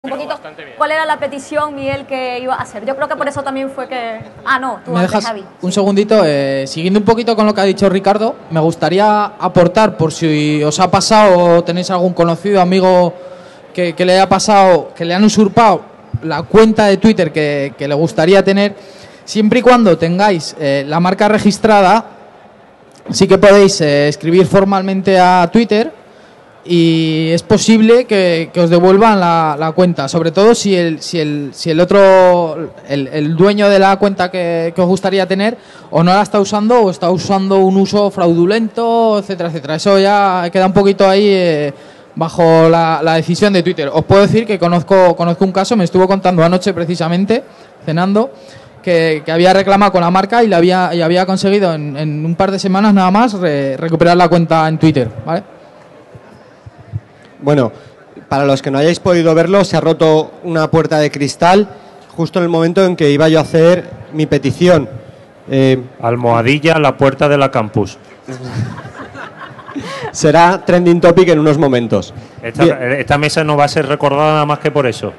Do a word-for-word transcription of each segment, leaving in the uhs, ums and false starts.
un poquito cuál era la petición, Miguel, que iba a hacer. Yo creo que por eso también fue que... Ah, no, tú ¿Me antes, dejas Javi. un segundito? Eh, siguiendo un poquito con lo que ha dicho Ricardo, me gustaría aportar, por si os ha pasado o tenéis algún conocido, amigo que, que le haya pasado, que le han usurpado la cuenta de Twitter que, que le gustaría tener, siempre y cuando tengáis eh, la marca registrada, sí que podéis eh, escribir formalmente a Twitter y es posible que, que os devuelvan la, la cuenta, sobre todo si el, si el, si el otro, el, el dueño de la cuenta que, que os gustaría tener o no la está usando o está usando un uso fraudulento, etcétera, etcétera. Eso ya queda un poquito ahí eh, bajo la, la decisión de Twitter. Os puedo decir que conozco, conozco un caso, me estuvo contando anoche precisamente, cenando, que, que había reclamado con la marca y, la había, y había conseguido en, en un par de semanas nada más re, recuperar la cuenta en Twitter, ¿vale? Bueno, para los que no hayáis podido verlo, se ha roto una puerta de cristal justo en el momento en que iba yo a hacer mi petición. Eh, Almohadilla, la puerta de la campus. Será trending topic en unos momentos. Esta, esta mesa no va a ser recordada nada más que por eso.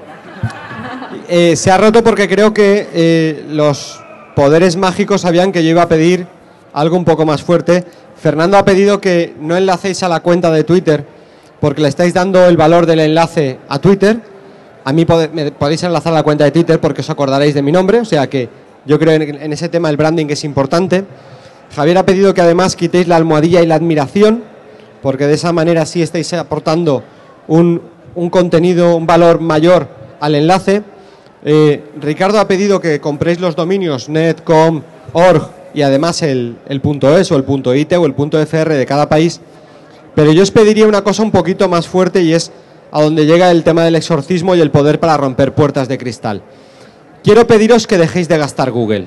Eh, se ha roto porque creo que eh, los poderes mágicos sabían que yo iba a pedir algo un poco más fuerte. Fernando ha pedido que no enlacéis a la cuenta de Twitter porque le estáis dando el valor del enlace a Twitter. A mí pode, me podéis enlazar a la cuenta de Twitter porque os acordaréis de mi nombre, o sea que yo creo en, en ese tema el branding es importante. Javier ha pedido que además quitéis la almohadilla y la admiración, porque de esa manera sí estáis aportando un, un contenido, un valor mayor al enlace. Eh, Ricardo ha pedido que compréis los dominios net, com, org y además el, el .es o el .it o el .fr de cada país. Pero yo os pediría una cosa un poquito más fuerte y es a donde llega el tema del exorcismo y el poder para romper puertas de cristal. Quiero pediros que dejéis de gastar Google.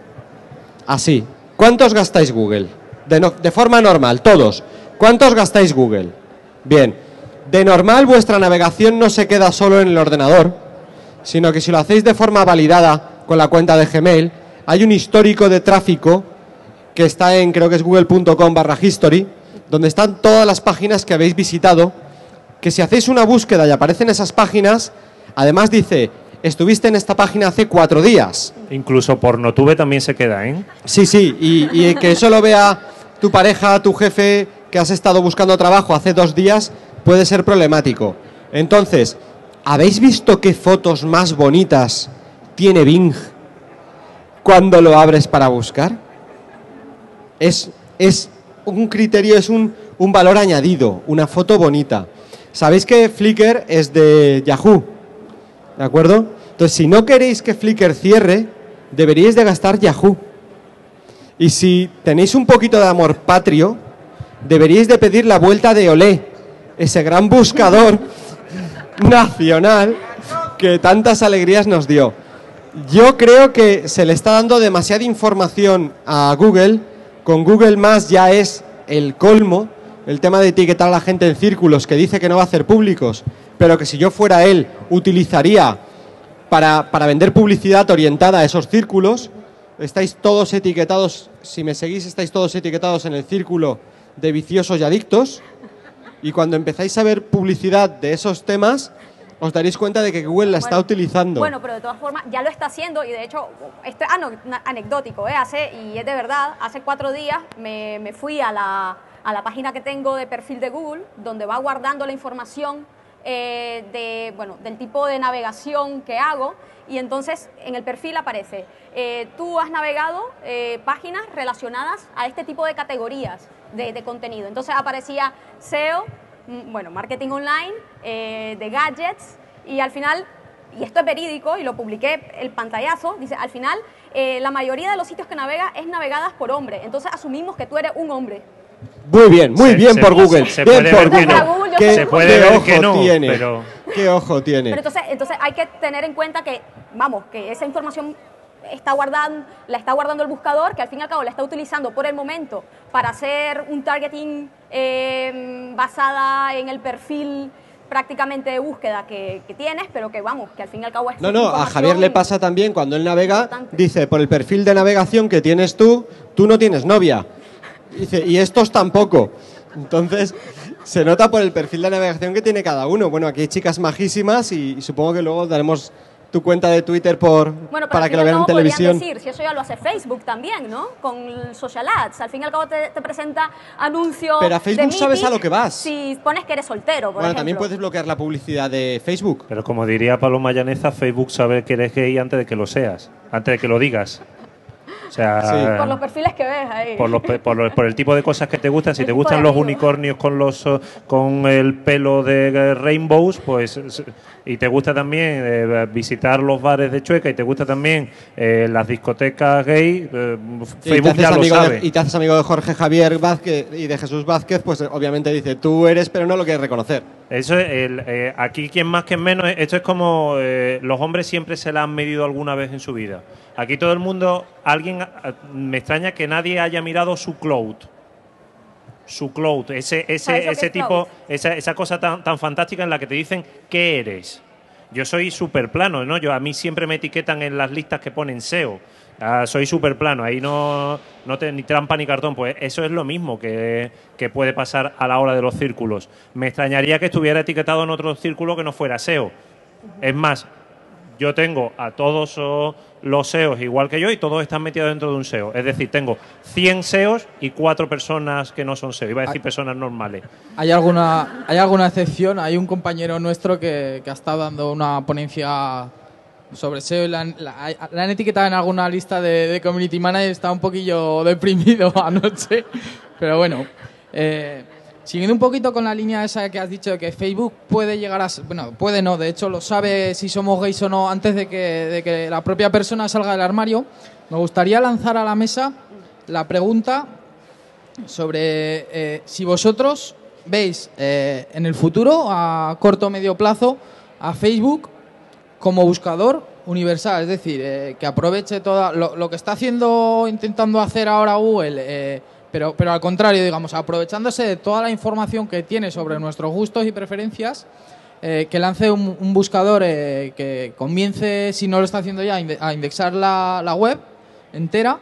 Así. ¿Cuántos gastáis Google? De, no, de forma normal, todos. ¿Cuántos gastáis Google? Bien. De normal vuestra navegación no se queda solo en el ordenador, sino que si lo hacéis de forma validada con la cuenta de Gmail, hay un histórico de tráfico que está en, creo que es google punto com barra history, donde están todas las páginas que habéis visitado, que si hacéis una búsqueda y aparecen esas páginas, además dice, estuviste en esta página hace cuatro días. Incluso Pornotube también se queda, ¿eh? Sí, sí, y, y que eso lo vea tu pareja, tu jefe, que has estado buscando trabajo hace dos días, puede ser problemático. Entonces, ¿habéis visto qué fotos más bonitas tiene Bing cuando lo abres para buscar? Es... es un criterio, es un, un valor añadido, una foto bonita. Sabéis que Flickr es de Yahoo, ¿de acuerdo? Entonces, si no queréis que Flickr cierre, deberíais de gastar Yahoo. Y si tenéis un poquito de amor patrio, deberíais de pedir la vuelta de Olé, ese gran buscador nacional que tantas alegrías nos dio. Yo creo que se le está dando demasiada información a Google. Con Google Más ya es el colmo, el tema de etiquetar a la gente en círculos, que dice que no va a hacer públicos, pero que si yo fuera él utilizaría para, para vender publicidad orientada a esos círculos. Estáis todos etiquetados, si me seguís estáis todos etiquetados en el círculo de viciosos y adictos, y cuando empezáis a ver publicidad de esos temas, os daréis cuenta de que Google la bueno, está utilizando. Bueno, pero de todas formas ya lo está haciendo y de hecho, esto es anecdótico, ¿eh? Hace, y es de verdad, hace cuatro días me, me fui a la, a la página que tengo de perfil de Google, donde va guardando la información eh, de, bueno, del tipo de navegación que hago, y entonces en el perfil aparece, eh, tú has navegado eh, páginas relacionadas a este tipo de categorías de, de contenido. Entonces aparecía S E O, bueno, marketing online, eh, de gadgets, y al final, y esto es verídico, y lo publiqué el pantallazo, dice, al final, eh, la mayoría de los sitios que navega es navegadas por hombres, entonces asumimos que tú eres un hombre. Muy bien, muy se, bien se, por Google, se bien puede por ver Google. que no. Google, ¿Qué, se puede qué ver ojo que no, tiene? pero... ¿Qué ojo tiene? Pero entonces, entonces hay que tener en cuenta que, vamos, que esa información está guardando, la está guardando el buscador, que al fin y al cabo la está utilizando por el momento para hacer un targeting eh, basada en el perfil prácticamente de búsqueda que, que tienes, pero que vamos, que al fin y al cabo es... No, no, a Javier le pasa también cuando él navega, importante. Dice, por el perfil de navegación que tienes tú, tú no tienes novia. Dice, y estos tampoco. Entonces, Se nota por el perfil de navegación que tiene cada uno. Bueno, aquí hay chicas majísimas y, y supongo que luego daremos tu cuenta de Twitter por bueno, para que lo vean en televisión. Decir, si eso ya lo hace Facebook también, ¿no? Con social ads. Al fin y al cabo te, te presenta anuncios. Pero a Facebook de sabes Mythic a lo que vas. Si pones que eres soltero, por Bueno, ejemplo. también puedes bloquear la publicidad de Facebook. Pero como diría Paloma Llaneza, Facebook sabe que eres gay antes de que lo seas, antes de que lo digas. O sea, Sí. Por los perfiles que ves ahí. Por, los, pe- por, los- por el tipo de cosas que te gustan. Si El te tipo gustan de los amigo. unicornios con los eh, con el pelo de eh, rainbows, pues s- y te gusta también eh, visitar los bares de Chueca y te gusta también eh, las discotecas gay, eh, Y te Facebook haces ya lo amigo sabe. de- y te haces amigo de Jorge Javier Vázquez y de Jesús Vázquez, pues obviamente dice, tú eres, pero no lo quieres reconocer. Eso es el, eh, aquí quien más que menos, esto es como eh, los hombres siempre se la han medido alguna vez en su vida. Aquí todo el mundo, alguien, ah, me extraña que nadie haya mirado su cloud. Su cloud, ese, ese, ¿Sabes lo que ese es tipo, cloud? esa, esa cosa tan, tan fantástica en la que te dicen qué eres. Yo soy súper plano, ¿no? Yo, a mí siempre me etiquetan en las listas que ponen S E O. Ah, soy súper plano, ahí no, no te, ni trampa ni cartón. Pues eso es lo mismo que, que puede pasar a la hora de los círculos. Me extrañaría que estuviera etiquetado en otro círculo que no fuera S E O. Es más, yo tengo a todos oh, los S E Os igual que yo y todos están metidos dentro de un S E O. Es decir, tengo cien S E Os y cuatro personas que no son S E O. Iba a decir personas normales. ¿Hay alguna, ¿Hay alguna excepción? Hay un compañero nuestro que, que ha estado dando una ponencia sobre S E O y la, han- la- la han etiquetado en alguna lista de, de community manager. Está un poquillo deprimido anoche, pero bueno. Eh, siguiendo un poquito con la línea esa que has dicho de que Facebook puede llegar a... s- Bueno, puede no, de hecho lo sabe si somos gays o no antes de que, de que la propia persona salga del armario. Me gustaría lanzar a la mesa la pregunta sobre eh, si vosotros veis eh, en el futuro, a corto o medio plazo, a Facebook como buscador universal, es decir, eh, que aproveche toda lo, lo que está haciendo, intentando hacer ahora Google, eh, pero, pero al contrario, digamos, aprovechándose de toda la información que tiene sobre nuestros gustos y preferencias, eh, que lance un, un buscador eh, que comience, si no lo está haciendo ya, a inde- a indexar la, la web entera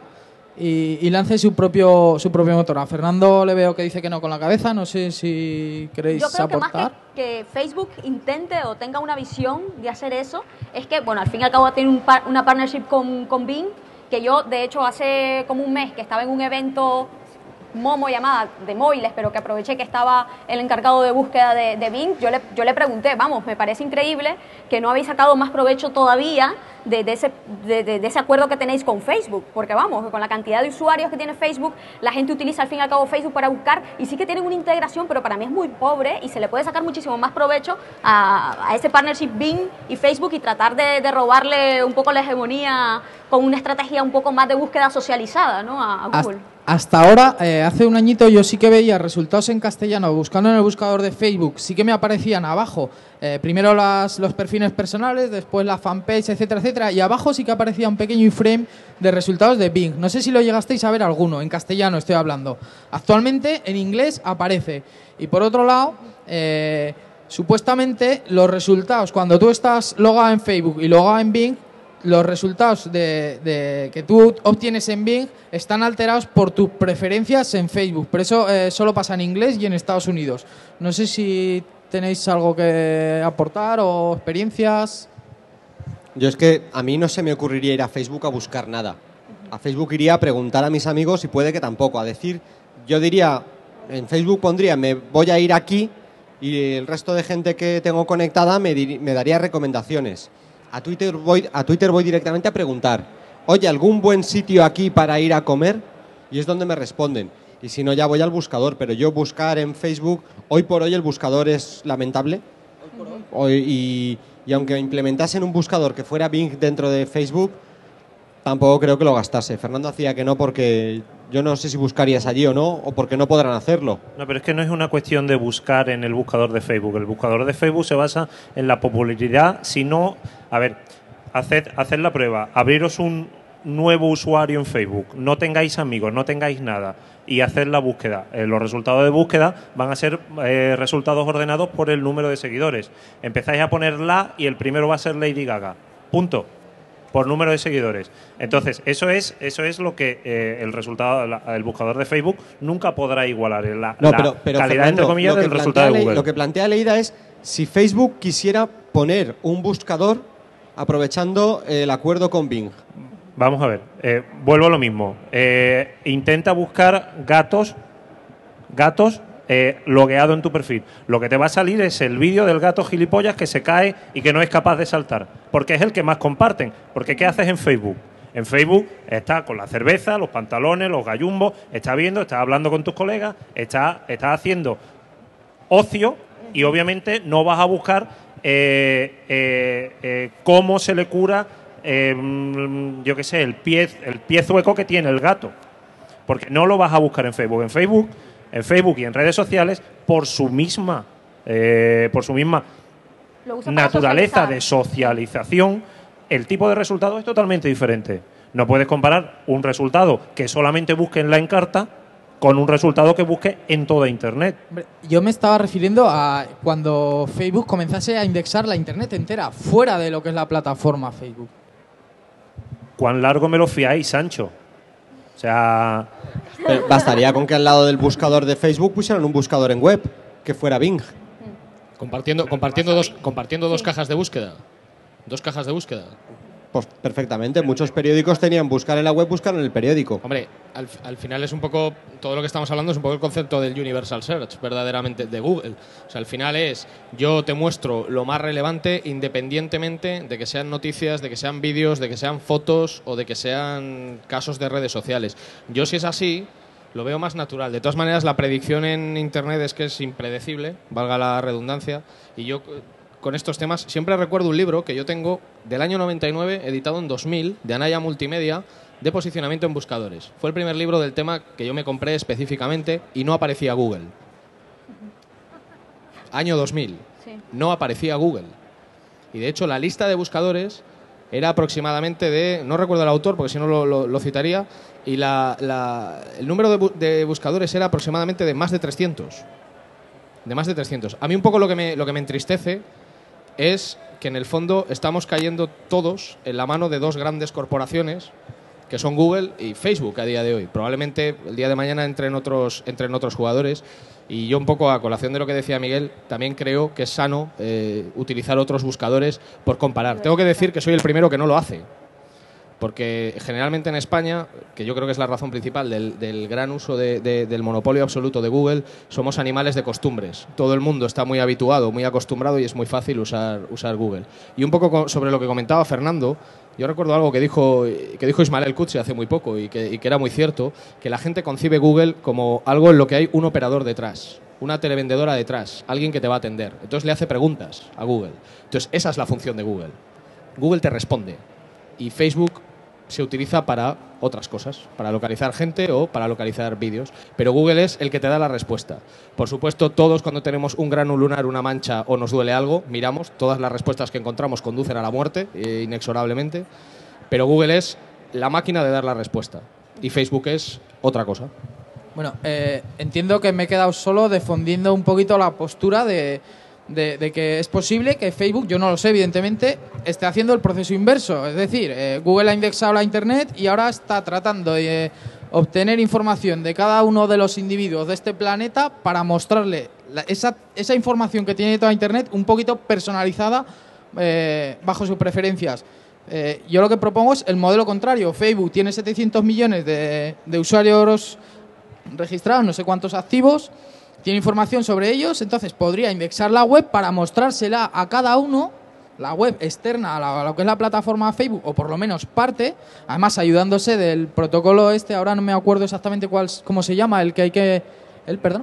y, y lance su propio su propio motor. A Fernando le veo que dice que no con la cabeza, no sé si queréis Yo creo que más aportar. que, que Facebook intente o tenga una visión de hacer eso, es que, bueno, al fin y al cabo tiene un par- una partnership con, con Bing, que yo, de hecho, hace como un mes que estaba en un evento Momo llamada de móviles, pero que aproveché que estaba el encargado de búsqueda de, de Bing, yo le, yo le pregunté, vamos, me parece increíble que no habéis sacado más provecho todavía de, de, ese, de, de, de ese acuerdo que tenéis con Facebook, porque vamos, con la cantidad de usuarios que tiene Facebook, la gente utiliza al fin y al cabo Facebook para buscar y sí que tienen una integración, pero para mí es muy pobre y se le puede sacar muchísimo más provecho a, a ese partnership Bing y Facebook y tratar de, de robarle un poco la hegemonía con una estrategia un poco más de búsqueda socializada, ¿no? a, a Google. Hasta, hasta ahora, eh, hace un añito yo sí que veía resultados en castellano, buscando en el buscador de Facebook, sí que me aparecían abajo, eh, primero las, los perfiles personales, después la fanpage, etcétera, etcétera, y abajo sí que aparecía un pequeño iframe de resultados de Bing. No sé si lo llegasteis a ver alguno, en castellano estoy hablando. Actualmente en inglés aparece. Y por otro lado, eh, supuestamente los resultados, cuando tú estás logado en Facebook y logado en Bing, los resultados de, de que tú obtienes en Bing están alterados por tus preferencias en Facebook. Pero eso eh, solo pasa en inglés y en Estados Unidos. No sé si tenéis algo que aportar o experiencias. Yo es que a mí no se me ocurriría ir a Facebook a buscar nada. A Facebook iría a preguntar a mis amigos y puede que tampoco. A decir, yo diría, en Facebook pondría, me voy a ir aquí y el resto de gente que tengo conectada me, dir- me daría recomendaciones. A Twitter voy, a Twitter voy directamente a preguntar, oye, ¿algún buen sitio aquí para ir a comer? Y es donde me responden. Y si no, ya voy al buscador. Pero yo buscar en Facebook, hoy por hoy el buscador es lamentable. Hoy, y, y aunque implementasen un buscador que fuera Bing dentro de Facebook, tampoco creo que lo gastase. Fernando hacía que no porque yo no sé si buscarías allí o no, o porque no podrán hacerlo. No, pero es que no es una cuestión de buscar en el buscador de Facebook. El buscador de Facebook se basa en la popularidad. Si no, a ver, haced, haced la prueba. Abriros un nuevo usuario en Facebook. No tengáis amigos, no tengáis nada. Y haced la búsqueda. Eh, los resultados de búsqueda van a ser eh, resultados ordenados por el número de seguidores. Empezáis a poner la y el primero va a ser Lady Gaga. Punto. por número de seguidores. Entonces, eso es eso es lo que eh, el resultado, la, el buscador de Facebook nunca podrá igualar. La, No, la pero, pero calidad, Fernando, entre comillas, lo que del resultado de plantea Google. Le- Lo que plantea Leida es si Facebook quisiera poner un buscador aprovechando el acuerdo con Bing. Vamos a ver, eh, vuelvo a lo mismo. Eh, intenta buscar gatos, gatos eh, logueado en tu perfil. Lo que te va a salir es el vídeo del gato gilipollas que se cae y que no es capaz de saltar, porque es el que más comparten. Porque ¿qué haces en Facebook? En Facebook estás con la cerveza, los pantalones, los gallumbos, estás viendo, estás hablando con tus colegas, estás, estás haciendo ocio y obviamente no vas a buscar eh, eh, eh, cómo se le cura, eh, yo qué sé, el pie, el pie zueco que tiene el gato. Porque no lo vas a buscar en Facebook. En Facebook, en Facebook y en redes sociales, por su misma, eh, por su misma Lo usa para naturaleza socializar. de socialización, el tipo de resultado es totalmente diferente. No puedes comparar un resultado que solamente busque en la Encarta con un resultado que busque en toda Internet. Hombre, yo me estaba refiriendo a cuando Facebook comenzase a indexar la Internet entera, fuera de lo que es la plataforma Facebook. ¿Cuán largo me lo fiáis, Sancho? O sea, Pero bastaría con que al lado del buscador de Facebook pusieran un buscador en web, que fuera Bing. Compartiendo, compartiendo, dos, compartiendo dos cajas de búsqueda. Dos cajas de búsqueda. Pues perfectamente. Muchos periódicos tenían buscar en la web, buscar en el periódico. Hombre, al, al final es un poco, todo lo que estamos hablando es un poco el concepto del Universal Search, verdaderamente, de Google. O sea, al final es, yo te muestro lo más relevante independientemente de que sean noticias, de que sean vídeos, de que sean fotos o de que sean casos de redes sociales. Yo, si es así, lo veo más natural. De todas maneras, la predicción en Internet es que es impredecible, valga la redundancia, y yo con estos temas siempre recuerdo un libro que yo tengo del año noventa y nueve, editado en dos mil, de Anaya Multimedia, de posicionamiento en buscadores. Fue el primer libro del tema que yo me compré específicamente y no aparecía Google. Año dos mil. Sí. No aparecía Google. Y de hecho la lista de buscadores era aproximadamente de, no recuerdo el autor porque si no lo, lo, lo citaría, y la, la, el número de, bu de buscadores era aproximadamente de más de trescientos. De más de trescientos. A mí un poco lo que me, lo que me entristece es que en el fondo estamos cayendo todos en la mano de dos grandes corporaciones que son Google y Facebook a día de hoy. Probablemente el día de mañana entren otros, entren otros jugadores. Y yo un poco a colación de lo que decía Miguel, también creo que es sano eh, utilizar otros buscadores por comparar. Tengo que decir que soy el primero que no lo hace. Porque generalmente en España, que yo creo que es la razón principal del, del gran uso de, de, del monopolio absoluto de Google, somos animales de costumbres. Todo el mundo está muy habituado, muy acostumbrado y es muy fácil usar, usar Google. Y un poco sobre lo que comentaba Fernando, yo recuerdo algo que dijo, que dijo Ismael El-Qudsy hace muy poco y que, y que era muy cierto, que la gente concibe Google como algo en lo que hay un operador detrás, una televendedora detrás, alguien que te va a atender. Entonces le hace preguntas a Google. Entonces esa es la función de Google. Google te responde y Facebook se utiliza para otras cosas, para localizar gente o para localizar vídeos. Pero Google es el que te da la respuesta. Por supuesto, todos cuando tenemos un grano lunar, una mancha o nos duele algo, miramos, todas las respuestas que encontramos conducen a la muerte, eh, inexorablemente. Pero Google es la máquina de dar la respuesta. Y Facebook es otra cosa. Bueno, eh, entiendo que me he quedado solo difundiendo un poquito la postura de... De, de que es posible que Facebook, yo no lo sé evidentemente, esté haciendo el proceso inverso. Es decir, eh, Google ha indexado la Internet y ahora está tratando de eh, obtener información de cada uno de los individuos de este planeta para mostrarle la, esa, esa información que tiene toda Internet un poquito personalizada eh, bajo sus preferencias. Eh, yo lo que propongo es el modelo contrario. Facebook tiene setecientos millones de, de usuarios registrados, no sé cuántos activos, tiene información sobre ellos, entonces podría indexar la web para mostrársela a cada uno, la web externa a, la, a lo que es la plataforma Facebook, o por lo menos parte, además ayudándose del protocolo este, ahora no me acuerdo exactamente cuál, cómo se llama, el que hay que... ¿El, perdón?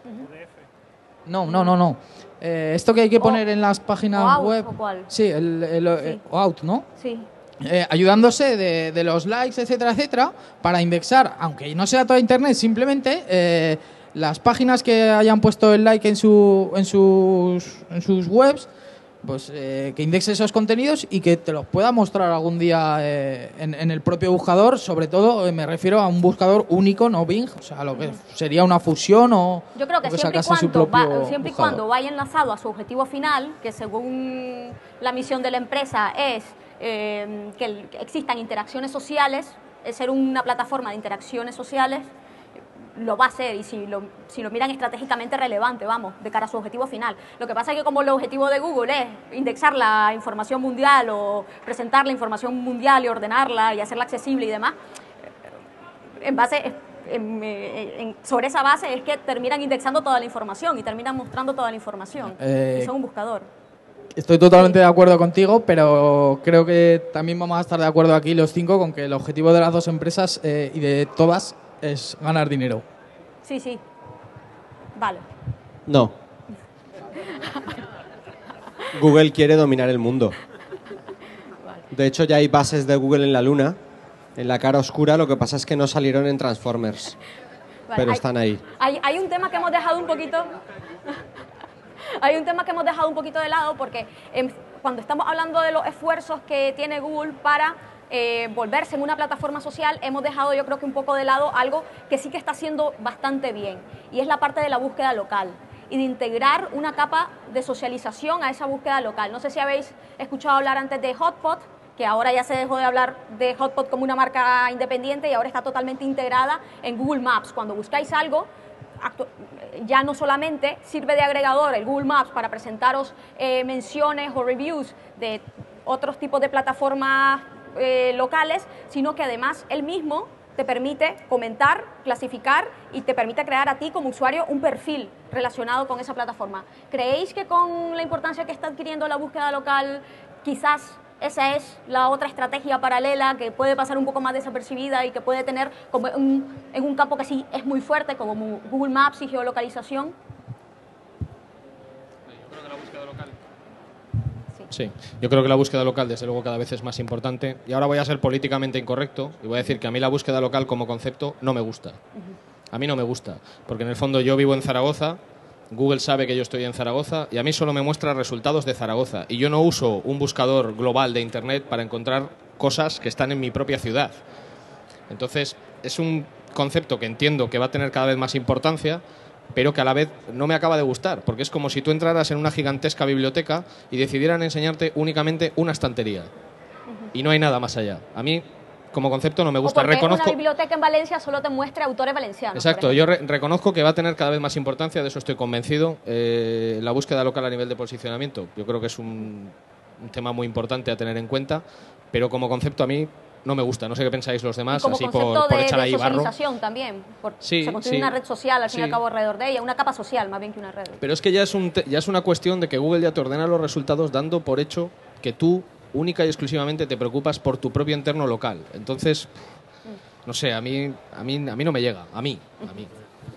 No, no, no, no. Eh, esto que hay que poner en las páginas o out, web... ¿o cuál? Sí, el, el, el Sí. o out, ¿no? Sí. Eh, ayudándose de, de los likes, etcétera, etcétera, para indexar, aunque no sea toda Internet, simplemente... Eh, las páginas que hayan puesto el like en, su, en, sus, en sus webs pues eh, que indexe esos contenidos y que te los pueda mostrar algún día eh, en, en el propio buscador. Sobre todo eh, me refiero a un buscador único, no Bing, o sea, lo que sería una fusión o yo creo que, que siempre, y sacase su cuando, propio va, siempre y buscador. cuando vaya enlazado a su objetivo final, que según la misión de la empresa es eh, que, el, que existan interacciones sociales, es ser una plataforma de interacciones sociales, lo va a hacer, y si lo, si lo miran estratégicamente relevante, vamos, de cara a su objetivo final. Lo que pasa es que como el objetivo de Google es indexar la información mundial o presentar la información mundial y ordenarla y hacerla accesible y demás, en base, en, en, sobre esa base es que terminan indexando toda la información y terminan mostrando toda la información. Eh, y son un buscador. Estoy totalmente de acuerdo contigo, pero creo que también vamos a estar de acuerdo aquí los cinco con que el objetivo de las dos empresas eh, y de todas es ganar dinero. Sí, sí. Vale. No. Google quiere dominar el mundo. De hecho, ya hay bases de Google en la Luna, en la cara oscura. Lo que pasa es que no salieron en Transformers, Vale, pero hay, están ahí. Hay, hay un tema que hemos dejado un poquito... hay un tema que hemos dejado un poquito de lado porque eh, cuando estamos hablando de los esfuerzos que tiene Google para... Eh, volverse en una plataforma social, hemos dejado yo creo que un poco de lado algo que sí que está haciendo bastante bien, y es la parte de la búsqueda local y de integrar una capa de socialización a esa búsqueda local. No sé si habéis escuchado hablar antes de Hotpot, que ahora ya se dejó de hablar de Hotpot como una marca independiente y ahora está totalmente integrada en Google Maps. Cuando buscáis algo, ya no solamente sirve de agregador el Google Maps para presentaros eh, menciones o reviews de otros tipos de plataformas Eh, locales, sino que además él mismo te permite comentar, clasificar y te permite crear a ti como usuario un perfil relacionado con esa plataforma. ¿Creéis que con la importancia que está adquiriendo la búsqueda local, quizás esa es la otra estrategia paralela que puede pasar un poco más desapercibida y que puede tener como un, en un campo que sí es muy fuerte, como Google Maps y geolocalización? Sí, yo creo que la búsqueda local, desde luego, cada vez es más importante. Y ahora voy a ser políticamente incorrecto y voy a decir que a mí la búsqueda local como concepto no me gusta. A mí no me gusta, porque en el fondo yo vivo en Zaragoza, Google sabe que yo estoy en Zaragoza y a mí solo me muestra resultados de Zaragoza. Y yo no uso un buscador global de Internet para encontrar cosas que están en mi propia ciudad. Entonces, es un concepto que entiendo que va a tener cada vez más importancia, pero que a la vez no me acaba de gustar, porque es como si tú entraras en una gigantesca biblioteca y decidieran enseñarte únicamente una estantería. Uh-huh. Y no hay nada más allá. A mí, como concepto, no me gusta. O porque reconozco... una biblioteca en Valencia solo te muestra autores valencianos. Exacto, yo re reconozco que va a tener cada vez más importancia, de eso estoy convencido, eh, la búsqueda local a nivel de posicionamiento. Yo creo que es un, un tema muy importante a tener en cuenta, pero como concepto a mí no me gusta, no sé qué pensáis los demás, como así concepto por, por de, echar de ahí barro. socialización también, por, sí, se construye sí, una red social al sí. fin y al cabo alrededor de ella, una capa social más bien que una red. Pero es que ya es, un ya es una cuestión de que Google ya te ordena los resultados dando por hecho que tú única y exclusivamente te preocupas por tu propio entorno local. Entonces, mm. no sé, a mí, a mí, a mí no me llega, a mí, a mí.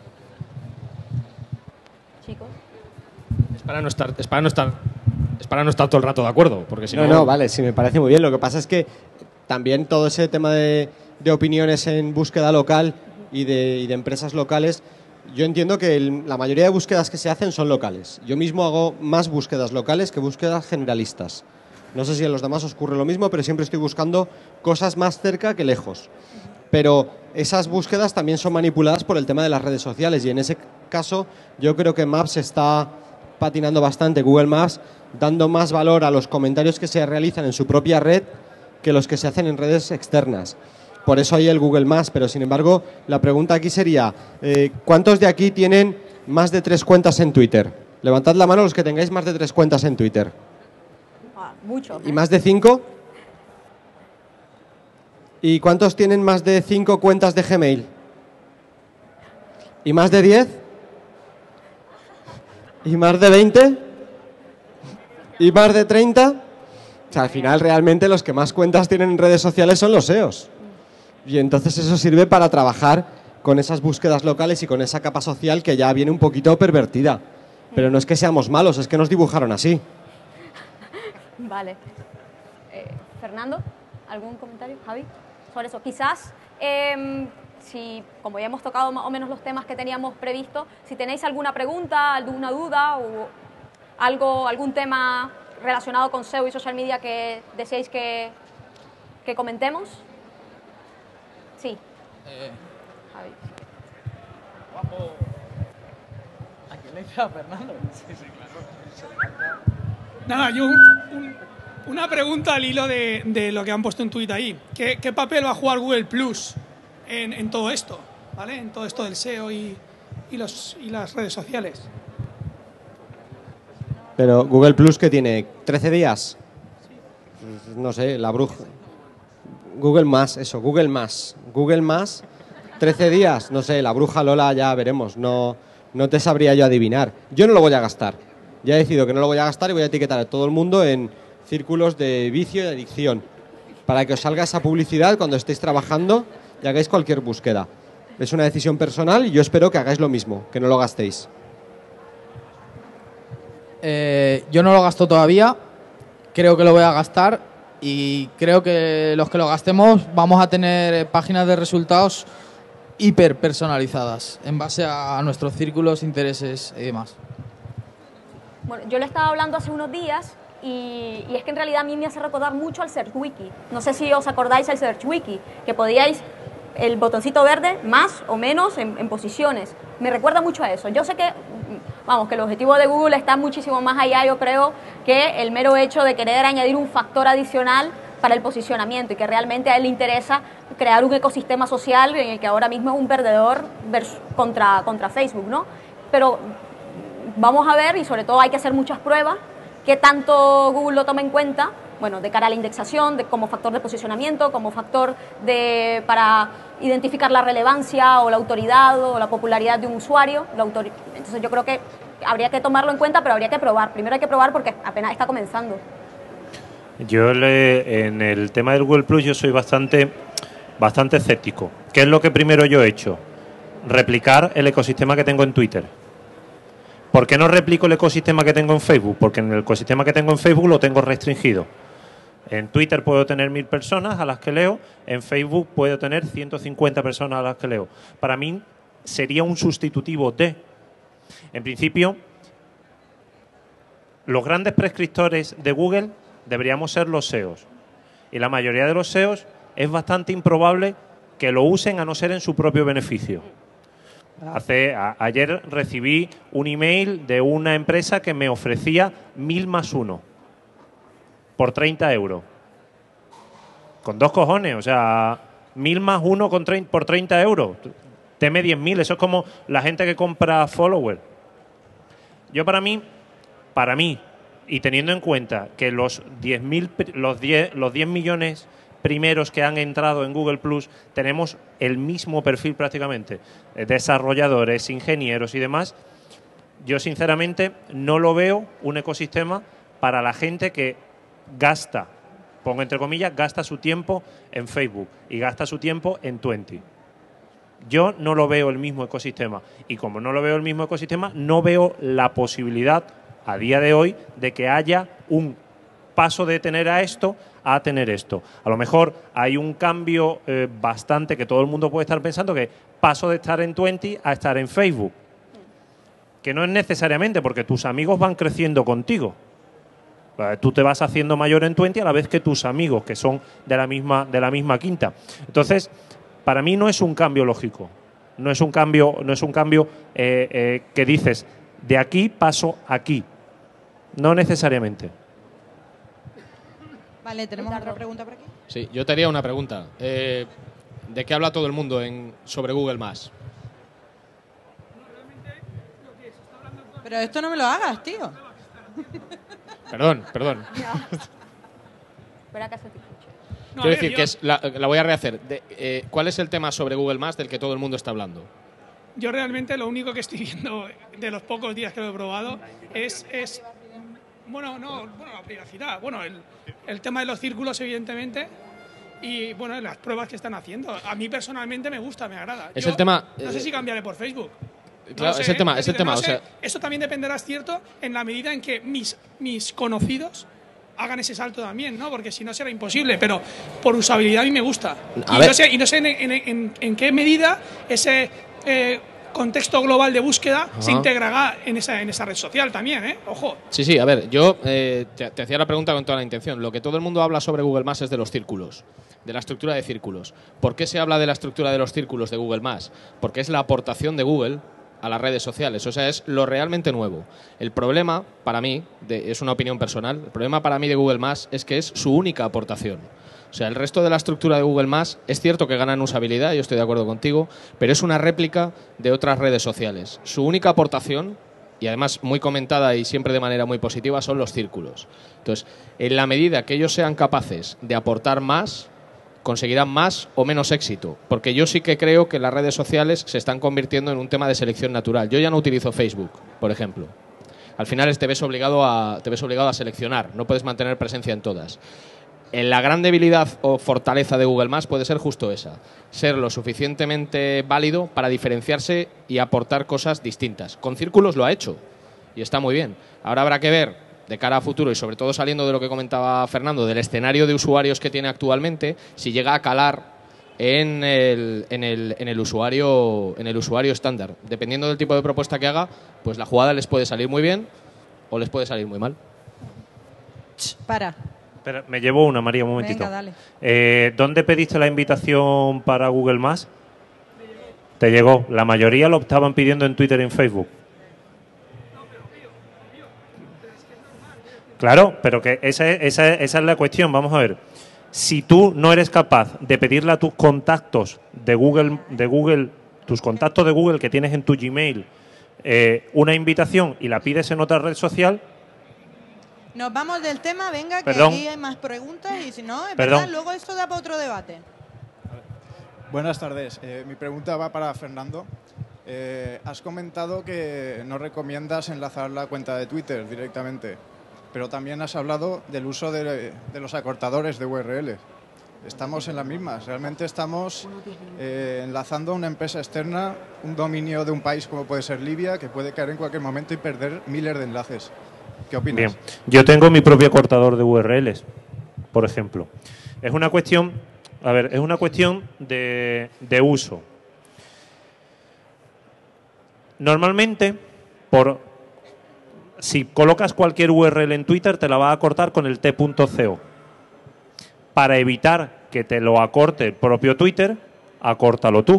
Chicos. Es para no estar, es para no estar, es para no estar todo el rato de acuerdo, porque si no. No, no, vale, sí me parece muy bien. Lo que pasa es que también todo ese tema de, de opiniones en búsqueda local y de, y de empresas locales, yo entiendo que el, la mayoría de búsquedas que se hacen son locales. Yo mismo hago más búsquedas locales que búsquedas generalistas. No sé si a los demás os ocurre lo mismo, pero siempre estoy buscando cosas más cerca que lejos. Pero esas búsquedas también son manipuladas por el tema de las redes sociales y en ese caso yo creo que Maps está patinando bastante, Google Maps, dando más valor a los comentarios que se realizan en su propia red que los que se hacen en redes externas. Por eso hay el Google Maps, pero sin embargo la pregunta aquí sería, eh, ¿cuántos de aquí tienen más de tres cuentas en Twitter? Levantad la mano los que tengáis más de tres cuentas en Twitter. Ah, mucho. ¿Y más de cinco? ¿Y cuántos tienen más de cinco cuentas de Gmail? ¿Y más de diez? ¿Y más de veinte? ¿Y más de treinta? O sea, al final realmente los que más cuentas tienen en redes sociales son los S E Os. Y entonces eso sirve para trabajar con esas búsquedas locales y con esa capa social que ya viene un poquito pervertida. Pero no es que seamos malos, es que nos dibujaron así. Vale. Eh, Fernando, ¿algún comentario? Javi, sobre eso. Quizás, eh, si, como ya hemos tocado más o menos los temas que teníamos previsto, si tenéis alguna pregunta, alguna duda o algo, algún tema relacionado con S E O y social media que deseéis que, que comentemos? Sí. Eh, Javi. ¿A quién le dice a Fernando? Sí, sí, claro. Nada, yo un- un- una pregunta al hilo de, de lo que han puesto en Twitter ahí. ¿Qué, qué papel va a jugar Google Plus en, en todo esto? ¿Vale? En todo esto del S E O y, y, los, y las redes sociales. Pero Google Plus, que tiene trece días. No sé, la bruja. Google Más, eso, Google Más. Google Más, trece días. No sé, la bruja Lola ya veremos. No, no te sabría yo adivinar. Yo no lo voy a gastar. Ya he decidido que no lo voy a gastar y voy a etiquetar a todo el mundo en círculos de vicio y de adicción. Para que os salga esa publicidad cuando estéis trabajando y hagáis cualquier búsqueda. Es una decisión personal y yo espero que hagáis lo mismo, que no lo gastéis. Eh, yo no lo gasto todavía, creo que lo voy a gastar y creo que los que lo gastemos vamos a tener páginas de resultados hiper personalizadas en base a nuestros círculos, intereses y demás. Bueno, yo le estaba hablando hace unos días y, y es que en realidad a mí me hace recordar mucho al SearchWiki. No sé si os acordáis del SearchWiki, que podíais el botoncito verde más o menos en, en posiciones. Me recuerda mucho a eso. Yo sé que, vamos, que el objetivo de Google está muchísimo más allá, yo creo, que el mero hecho de querer añadir un factor adicional para el posicionamiento y que realmente a él le interesa crear un ecosistema social en el que ahora mismo es un perdedor versus, contra, contra Facebook, ¿no? Pero vamos a ver, y sobre todo hay que hacer muchas pruebas, qué tanto Google lo toma en cuenta, bueno, de cara a la indexación, de, como factor de posicionamiento, como factor de, para identificar la relevancia o la autoridad o la popularidad de un usuario. La autori- Entonces yo creo que habría que tomarlo en cuenta, pero habría que probar. Primero hay que probar porque apenas está comenzando. Yo le, en el tema del Google Plus yo soy bastante, bastante escéptico. ¿Qué es lo que primero yo he hecho? Replicar el ecosistema que tengo en Twitter. ¿Por qué no replico el ecosistema que tengo en Facebook? Porque en el ecosistema que tengo en Facebook lo tengo restringido. En Twitter puedo tener mil personas a las que leo, en Facebook puedo tener ciento cincuenta personas a las que leo. Para mí sería un sustitutivo de... En principio, los grandes prescriptores de Google deberíamos ser los S E Os. Y la mayoría de los S E Os es bastante improbable que lo usen a no ser en su propio beneficio. Hace, a, ayer recibí un email de una empresa que me ofrecía mil más uno por treinta euros. Con dos cojones, o sea, mil más uno con treinta, por treinta euros. Teme diez mil, eso es como la gente que compra follower. Yo para mí, para mí, y teniendo en cuenta que los diez mil, los diez, los diez millones primeros que han entrado en Google Plus tenemos el mismo perfil prácticamente, desarrolladores, ingenieros y demás, yo sinceramente no lo veo un ecosistema para la gente que gasta, pongo entre comillas, gasta su tiempo en Facebook y gasta su tiempo en Twenty. Yo no lo veo el mismo ecosistema y como no lo veo el mismo ecosistema, no veo la posibilidad a día de hoy de que haya un paso de tener a esto a tener esto. A lo mejor hay un cambio eh, bastante que todo el mundo puede estar pensando, que paso de estar en Twenty a estar en Facebook. Que no es necesariamente porque tus amigos van creciendo contigo. Tú te vas haciendo mayor en Twenty a la vez que tus amigos, que son de la misma, de la misma quinta. Entonces, para mí no es un cambio lógico. No es un cambio, no es un cambio eh, eh, que dices, de aquí paso aquí. No necesariamente. Vale, ¿tenemos otra pregunta por aquí? Sí, yo te haría una pregunta. Eh, ¿De qué habla todo el mundo en, sobre Google Más? Pero esto no me lo hagas, tío. Perdón, perdón. Espera que se te escuche. No, a Quiero ver, decir yo- que es, la, la voy a rehacer. De, eh, ¿Cuál es el tema sobre Google Más del que todo el mundo está hablando? Yo realmente lo único que estoy viendo de los pocos días que lo he probado es, es bueno, no, bueno, la privacidad, bueno, el, el tema de los círculos evidentemente y bueno, las pruebas que están haciendo. A mí personalmente me gusta, me agrada. Es Yo el tema, No sé eh, si cambiaré por Facebook. No Claro, lo sé, es el tema, ¿eh? es el decir, tema. no O sé. sea, Eso también dependerá, es cierto, en la medida en que mis, mis conocidos hagan ese salto también, ¿no? Porque si no será imposible, pero por usabilidad a mí me gusta. A Y ver. no sé, y no sé en, en- en- en qué medida ese eh, contexto global de búsqueda Ajá. se integrará en esa, en esa red social también, ¿eh? Ojo. Sí, sí, a ver, yo eh, te, te hacía la pregunta con toda la intención. Lo que todo el mundo habla sobre Google Maps es de los círculos, de la estructura de círculos. ¿Por qué se habla de la estructura de los círculos de Google Maps? Porque es la aportación de Google a las redes sociales, o sea, es lo realmente nuevo. El problema, para mí, de, es una opinión personal, el problema para mí de Google Maps es que es su única aportación. O sea, el resto de la estructura de Google Maps es cierto que gana en usabilidad, yo estoy de acuerdo contigo, pero es una réplica de otras redes sociales. Su única aportación, y además muy comentada y siempre de manera muy positiva, son los círculos. Entonces, en la medida que ellos sean capaces de aportar más, conseguirán más o menos éxito, porque yo sí que creo que las redes sociales se están convirtiendo en un tema de selección natural. Yo ya no utilizo Facebook, por ejemplo. Al final te ves obligado a, te ves obligado a seleccionar, no puedes mantener presencia en todas. En la gran debilidad o fortaleza de Google Maps puede ser justo esa, ser lo suficientemente válido para diferenciarse y aportar cosas distintas. Con círculos lo ha hecho y está muy bien. Ahora habrá que ver, de cara a futuro y sobre todo saliendo de lo que comentaba Fernando, del escenario de usuarios que tiene actualmente, si llega a calar en el, en el, en el usuario, en el usuario estándar. Dependiendo del tipo de propuesta que haga, pues la jugada les puede salir muy bien o les puede salir muy mal. Para. Espera, me llevo una, María, un momentito. Venga, dale. Eh, ¿Dónde pediste la invitación para Google Maps? Te llegó. La mayoría lo estaban pidiendo en Twitter y en Facebook. Claro, pero que esa es, esa, es, esa es la cuestión. Vamos a ver. Si tú no eres capaz de pedirle a tus contactos de Google, de Google, tus contactos de Google que tienes en tu Gmail, eh, una invitación y la pides en otra red social. Nos vamos del tema, venga, que Perdón. aquí hay más preguntas y si no, es Perdón. verdad, luego esto da para otro debate. Buenas tardes. Eh, mi pregunta va para Fernando. Eh, has comentado que no recomiendas enlazar la cuenta de Twitter directamente, pero también has hablado del uso de, de los acortadores de U R L. Estamos en las mismas. Realmente estamos eh, enlazando a una empresa externa, un dominio de un país como puede ser Libia, que puede caer en cualquier momento y perder miles de enlaces. ¿Qué opinas? Bien, yo tengo mi propio acortador de U R Ls, por ejemplo. Es una cuestión, a ver, es una cuestión de, de uso. Normalmente, por si colocas cualquier U R L en Twitter, te la va a acortar con el t punto co. Para evitar que te lo acorte el propio Twitter, acórtalo tú.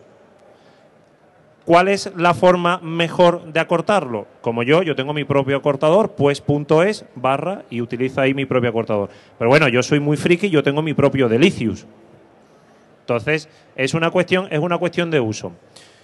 ¿Cuál es la forma mejor de acortarlo? Como yo, yo tengo mi propio acortador, pues.es barra y utilizo ahí mi propio acortador. Pero bueno, yo soy muy friki, yo tengo mi propio Delicious. Entonces, es una cuestión, es una cuestión de uso.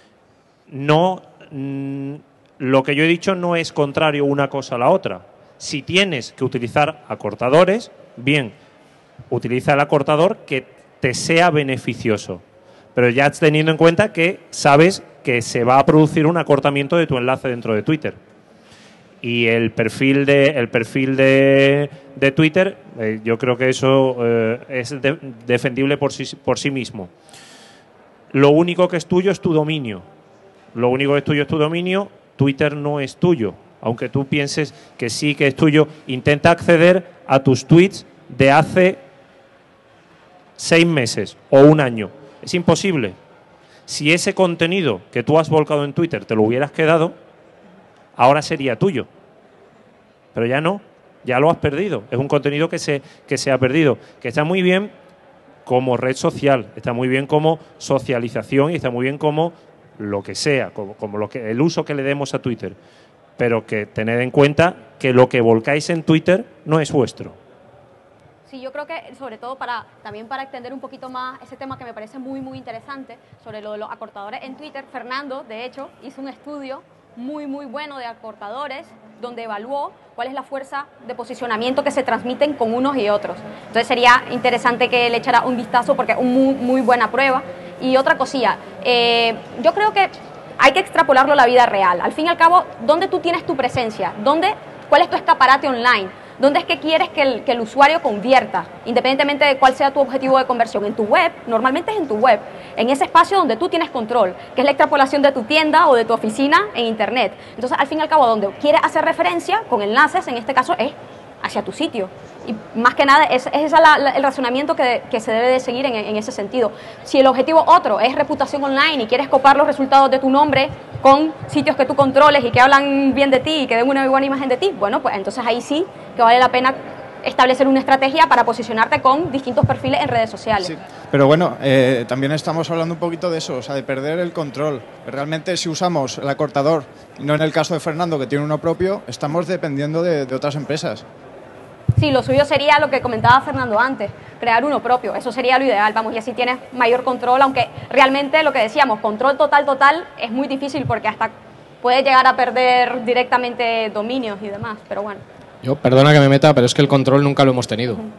No, mmm, lo que yo he dicho no es contrario una cosa a la otra. Si tienes que utilizar acortadores, bien, utiliza el acortador que te sea beneficioso. Pero ya teniendo en cuenta que sabes que se va a producir un acortamiento de tu enlace dentro de Twitter. Y el perfil de, el perfil de, de Twitter, eh, yo creo que eso eh, es de, defendible por sí, por sí mismo. Lo único que es tuyo es tu dominio. Lo único que es tuyo es tu dominio. Twitter no es tuyo. Aunque tú pienses que sí que es tuyo, intenta acceder a tus tweets de hace seis meses o un año. Es imposible. Si ese contenido que tú has volcado en Twitter te lo hubieras quedado, ahora sería tuyo. Pero ya no, ya lo has perdido. Es un contenido que se, que se ha perdido. Que está muy bien como red social, está muy bien como socialización y está muy bien como lo que sea, como, como lo que, el uso que le demos a Twitter. Pero que tened en cuenta que lo que volcáis en Twitter no es vuestro. Sí, yo creo que sobre todo para también para extender un poquito más ese tema que me parece muy, muy interesante sobre lo de los acortadores en Twitter, Fernando, de hecho, hizo un estudio muy, muy bueno de acortadores donde evaluó cuál es la fuerza de posicionamiento que se transmiten con unos y otros. Entonces sería interesante que le echara un vistazo porque es una muy, muy buena prueba. Y otra cosilla, eh, yo creo que hay que extrapolarlo a la vida real. Al fin y al cabo, ¿dónde tú tienes tu presencia? ¿Dónde, ¿Cuál es tu escaparate online? ¿Dónde es que quieres que el, que el usuario convierta? Independientemente de cuál sea tu objetivo de conversión. En tu web, normalmente es en tu web, en ese espacio donde tú tienes control, que es la extrapolación de tu tienda o de tu oficina en Internet. Entonces, al fin y al cabo, donde quieres hacer referencia con enlaces, en este caso es hacia tu sitio. Y más que nada, es, es ese la, la, el razonamiento que, que se debe de seguir en, en ese sentido. Si el objetivo otro es reputación online y quieres copar los resultados de tu nombre con sitios que tú controles y que hablan bien de ti y que den una buena imagen de ti, bueno, pues entonces ahí sí que vale la pena establecer una estrategia para posicionarte con distintos perfiles en redes sociales. Sí, pero bueno, eh, también estamos hablando un poquito de eso, o sea, de perder el control. Realmente si usamos el acortador, no en el caso de Fernando que tiene uno propio, estamos dependiendo de, de otras empresas. Sí, lo suyo sería lo que comentaba Fernando antes, crear uno propio, eso sería lo ideal, vamos, y así tienes mayor control, aunque realmente lo que decíamos, control total, total, es muy difícil porque hasta puedes llegar a perder directamente dominios y demás, pero bueno. Yo, perdona que me meta, pero es que el control nunca lo hemos tenido. Uh-huh.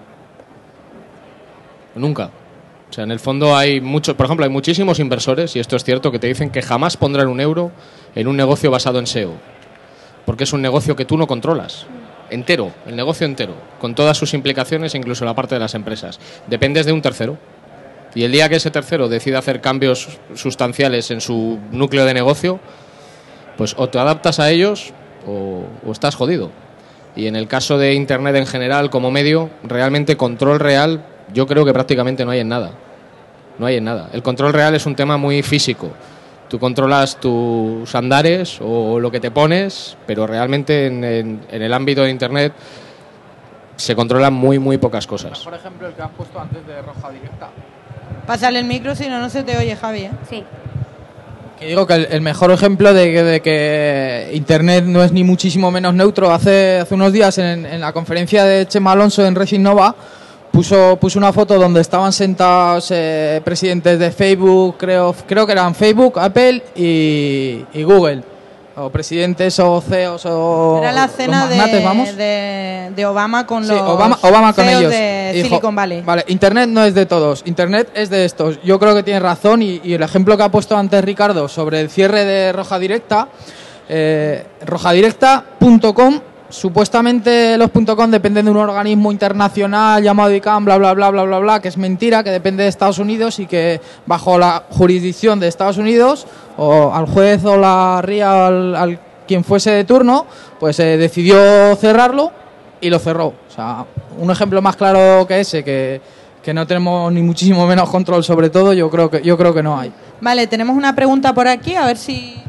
Nunca. O sea, en el fondo hay muchos, por ejemplo, hay muchísimos inversores, y esto es cierto, que te dicen que jamás pondrán un euro en un negocio basado en S E O, porque es un negocio que tú no controlas. Entero, el negocio entero, con todas sus implicaciones, incluso la parte de las empresas. Dependes de un tercero. Y el día que ese tercero decida hacer cambios sustanciales en su núcleo de negocio, pues o te adaptas a ellos o, o estás jodido. Y en el caso de Internet en general, como medio, realmente control real, yo creo que prácticamente no hay en nada. No hay en nada. El control real es un tema muy físico. Tú controlas tus andares o lo que te pones, pero realmente en, en, en el ámbito de Internet se controlan muy, muy pocas cosas. Por ejemplo, el que has puesto antes de Roja Directa. Pásale el micro, si no, no se te oye, Javi, ¿eh? Sí. Que digo que el, el mejor ejemplo de que, de que Internet no es ni muchísimo menos neutro, hace, hace unos días en, en la conferencia de Chema Alonso en Res Innova, Puso, puso una foto donde estaban sentados eh, presidentes de Facebook, creo, creo que eran Facebook, Apple y, y Google, o presidentes o C E Os o era la cena los magnates, de, vamos. De, de Obama con sí, los Obama, Obama con C E Os ellos. de Dijo, Silicon Valley. Vale, Internet no es de todos, Internet es de estos. Yo creo que tiene razón y, y el ejemplo que ha puesto antes Ricardo sobre el cierre de Roja Directa, eh, rojadirecta punto com. Supuestamente los .com dependen de un organismo internacional llamado I C A M, bla, bla, bla, bla, bla, bla, que es mentira, que depende de Estados Unidos y que bajo la jurisdicción de Estados Unidos, o al juez o la R I A, al, al quien fuese de turno, pues eh, decidió cerrarlo y lo cerró. O sea, un ejemplo más claro que ese, que, que no tenemos ni muchísimo menos control sobre todo, yo creo que, yo creo que no hay. Vale, tenemos una pregunta por aquí, a ver si...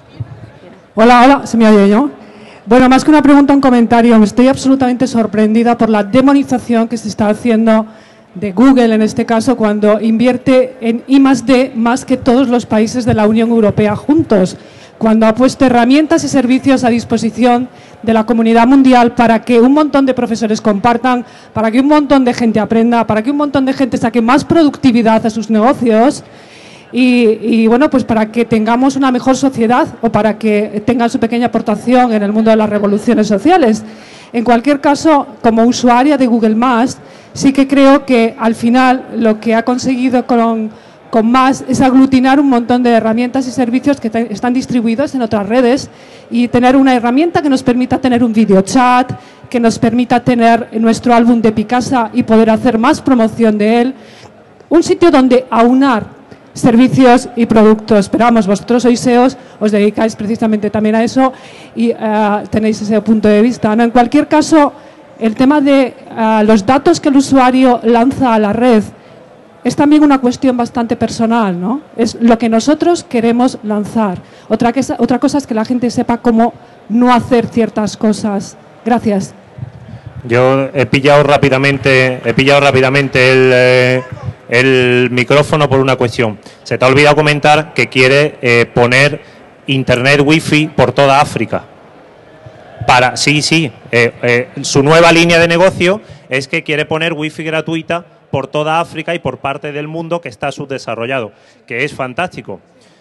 Hola, hola, ¿se me oye yo? Bueno, más que una pregunta, un comentario. Estoy absolutamente sorprendida por la demonización que se está haciendo de Google, en este caso, cuando invierte en I más D más que todos los países de la Unión Europea juntos, cuando ha puesto herramientas y servicios a disposición de la comunidad mundial para que un montón de profesores compartan, para que un montón de gente aprenda, para que un montón de gente saque más productividad a sus negocios. Y, y bueno, pues para que tengamos una mejor sociedad o para que tengan su pequeña aportación en el mundo de las revoluciones sociales. En cualquier caso, como usuaria de Google más, sí que creo que al final lo que ha conseguido con, con más es aglutinar un montón de herramientas y servicios que te, están distribuidos en otras redes y tener una herramienta que nos permita tener un videochat, que nos permita tener nuestro álbum de Picasa y poder hacer más promoción de él. Un sitio donde aunar servicios y productos. Pero vamos, vosotros sois S E Os, os dedicáis precisamente también a eso y uh, tenéis ese punto de vista, ¿no? En cualquier caso, el tema de uh, los datos que el usuario lanza a la red es también una cuestión bastante personal, ¿no? Es lo que nosotros queremos lanzar. Otra, que, otra cosa es que la gente sepa cómo no hacer ciertas cosas. Gracias. Yo he pillado rápidamente, he pillado rápidamente el... Eh... el micrófono por una cuestión. Se te ha olvidado comentar que quiere eh, poner internet wifi por toda África. Para, sí, sí, eh, eh, su nueva línea de negocio es que quiere poner wifi gratuita por toda África y por parte del mundo que está subdesarrollado, que es fantástico.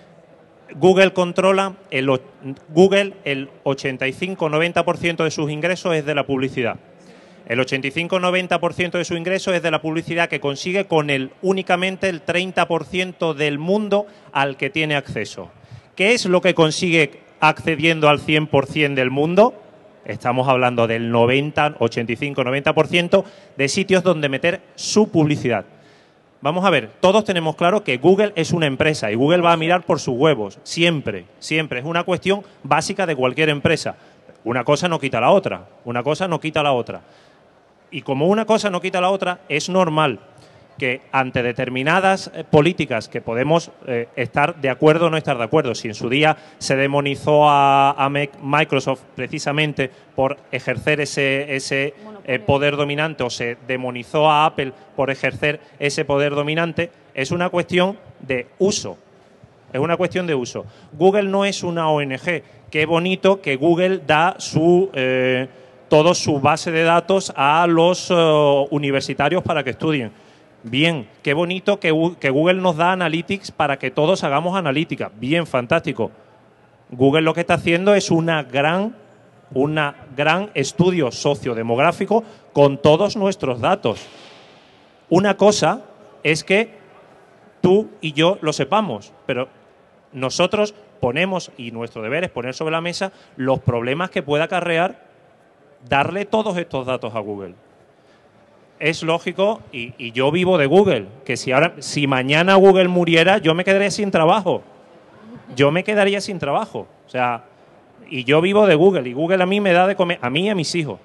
Google controla, el, Google el ochenta y cinco a noventa por ciento de sus ingresos es de la publicidad. El ochenta y cinco a noventa por ciento de su ingreso es de la publicidad que consigue con el únicamente el treinta por ciento del mundo al que tiene acceso. ¿Qué es lo que consigue accediendo al cien por ciento del mundo? Estamos hablando del noventa, ochenta y cinco a noventa por ciento de sitios donde meter su publicidad. Vamos a ver, todos tenemos claro que Google es una empresa y Google va a mirar por sus huevos, siempre, siempre. Es una cuestión básica de cualquier empresa. Una cosa no quita la otra, una cosa no quita la otra. Y como una cosa no quita la otra, es normal que ante determinadas eh, políticas que podemos eh, estar de acuerdo o no estar de acuerdo, si en su día se demonizó a, a Microsoft precisamente por ejercer ese, ese eh, poder dominante, o se demonizó a Apple por ejercer ese poder dominante, es una cuestión de uso. Es una cuestión de uso. Google no es una O N G. Qué bonito que Google da su eh, toda su base de datos a los uh, universitarios para que estudien. Bien, qué bonito que, que Google nos da Analytics para que todos hagamos analítica. Bien, fantástico. Google lo que está haciendo es una gran, una gran estudio sociodemográfico con todos nuestros datos. Una cosa es que tú y yo lo sepamos, pero nosotros ponemos, y nuestro deber es poner sobre la mesa los problemas que pueda acarrear darle todos estos datos a Google. Es lógico, y, y yo vivo de Google, que si ahora, si mañana Google muriera, yo me quedaría sin trabajo. Yo me quedaría sin trabajo. O sea, y yo vivo de Google, y Google a mí me da de comer, a mí y a mis hijos.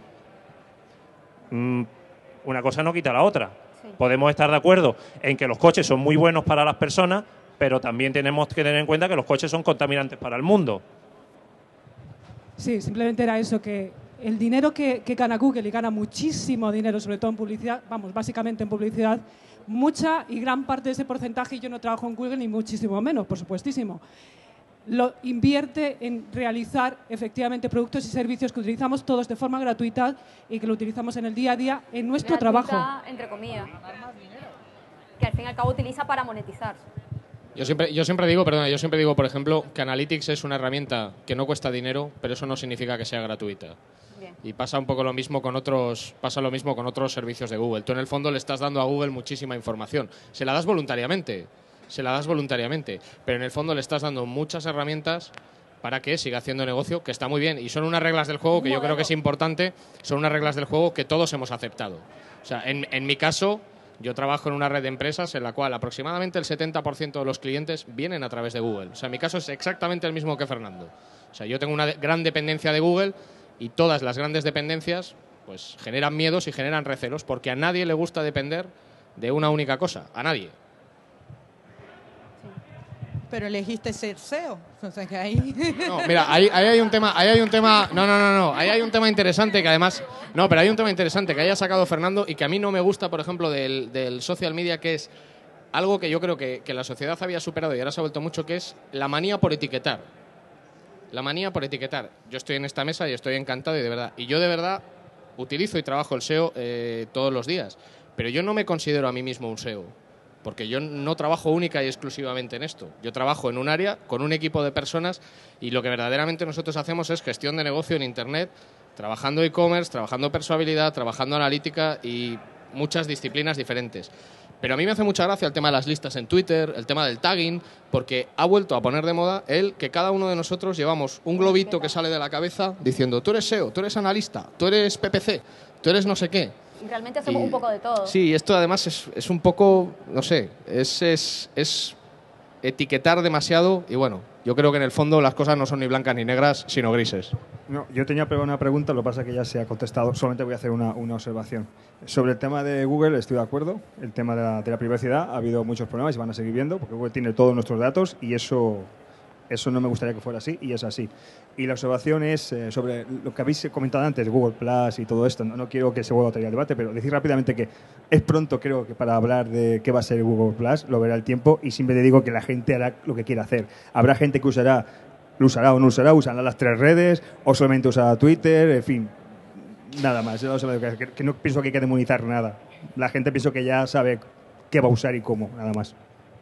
Mm, una cosa no quita la otra. Sí. Podemos estar de acuerdo en que los coches son muy buenos para las personas, pero también tenemos que tener en cuenta que los coches son contaminantes para el mundo. Sí, simplemente era eso, que el dinero que, que gana Google, y gana muchísimo dinero, sobre todo en publicidad, vamos, básicamente en publicidad, mucha y gran parte de ese porcentaje, y yo no trabajo en Google ni muchísimo menos, por supuestísimo, lo invierte en realizar efectivamente productos y servicios que utilizamos todos de forma gratuita y que lo utilizamos en el día a día en nuestro gratuita, trabajo. Entre comillas. Que al fin y al cabo utiliza para monetizar. Yo siempre, yo siempre digo, perdona, yo siempre digo, por ejemplo, que Analytics es una herramienta que no cuesta dinero, pero eso no significa que sea gratuita. Bien. Y pasa un poco lo mismo con otros, pasa lo mismo con otros servicios de Google. Tú en el fondo le estás dando a Google muchísima información. Se la das voluntariamente, se la das voluntariamente, pero en el fondo le estás dando muchas herramientas para que siga haciendo negocio, que está muy bien. Y son unas reglas del juego que yo creo que es importante, son unas reglas del juego que todos hemos aceptado. O sea, en, en mi caso, yo trabajo en una red de empresas en la cual aproximadamente el setenta por ciento de los clientes vienen a través de Google. O sea, mi caso es exactamente el mismo que Fernando. O sea, yo tengo una gran dependencia de Google y todas las grandes dependencias pues generan miedos y generan recelos porque a nadie le gusta depender de una única cosa. A nadie. Pero elegiste ser C E O. O sea que ahí... No, mira, ahí, ahí hay un tema, ahí hay un tema, no, no, no, no, ahí hay un tema interesante que además, no, pero hay un tema interesante que haya sacado Fernando y que a mí no me gusta, por ejemplo, del, del social media, que es algo que yo creo que, que la sociedad había superado y ahora se ha vuelto mucho, que es la manía por etiquetar. La manía por etiquetar. Yo estoy en esta mesa y estoy encantado y de verdad, y yo de verdad utilizo y trabajo el S E O eh, todos los días, pero yo no me considero a mí mismo un S E O. Porque yo no trabajo única y exclusivamente en esto. Yo trabajo en un área con un equipo de personas y lo que verdaderamente nosotros hacemos es gestión de negocio en Internet, trabajando e-commerce, trabajando persuabilidad, trabajando analítica y muchas disciplinas diferentes. Pero a mí me hace mucha gracia el tema de las listas en Twitter, el tema del tagging, porque ha vuelto a poner de moda el que cada uno de nosotros llevamos un globito que sale de la cabeza diciendo tú eres S E O, tú eres analista, tú eres P P C, tú eres no sé qué. Y realmente hacemos Y, un poco de todo. Sí, esto además es, es un poco, no sé, es, es, es etiquetar demasiado y bueno, yo creo que en el fondo las cosas no son ni blancas ni negras, sino grises. No, yo tenía una pregunta, lo que pasa es que ya se ha contestado, solamente voy a hacer una, una observación. Sobre el tema de Google estoy de acuerdo, el tema de la, de la privacidad, ha habido muchos problemas y van a seguir viendo, porque Google tiene todos nuestros datos y eso... Eso no me gustaría que fuera así y es así. Y la observación es eh, sobre lo que habéis comentado antes, de Google Plus y todo esto. No, no quiero que se vuelva a traer el debate, pero decir rápidamente que es pronto, creo, que para hablar de qué va a ser Google Plus, lo verá el tiempo y siempre le digo que la gente hará lo que quiera hacer. Habrá gente que usará, lo usará o no usará, usará las tres redes o solamente usará Twitter, en fin, nada más. Yo que, que no pienso que hay que demonizar nada. La gente pienso que ya sabe qué va a usar y cómo, nada más.